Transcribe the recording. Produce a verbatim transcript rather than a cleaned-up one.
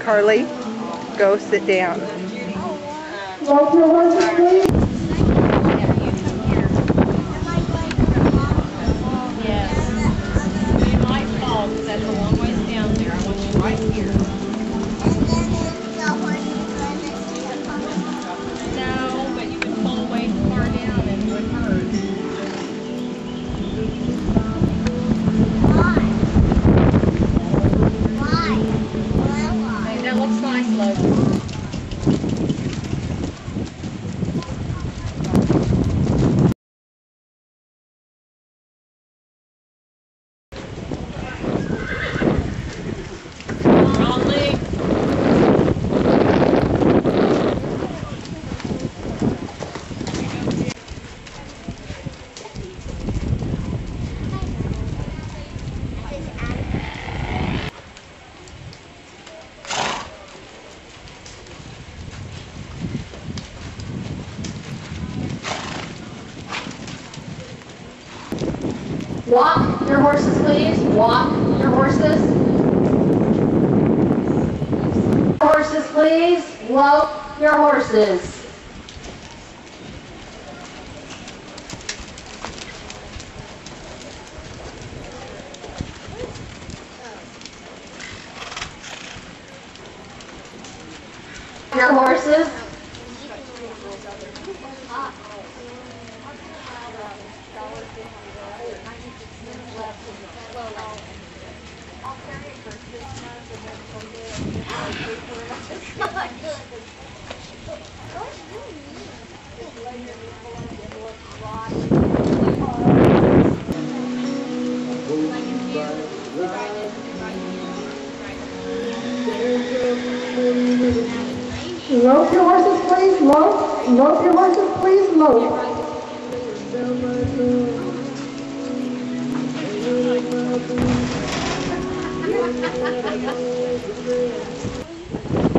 Carly, go sit down. Rope your horses, please. Yes. You might fall because that's a long ways down there. I want you right here. No, but you would fall way far down and it would hurt. Hey, that looks nice, Logan. Walk your horses, please. Walk your horses. Horses, please. Lope your horses. Your horses. Lope your horses, please. Lope. Lope your horses, please. Lope.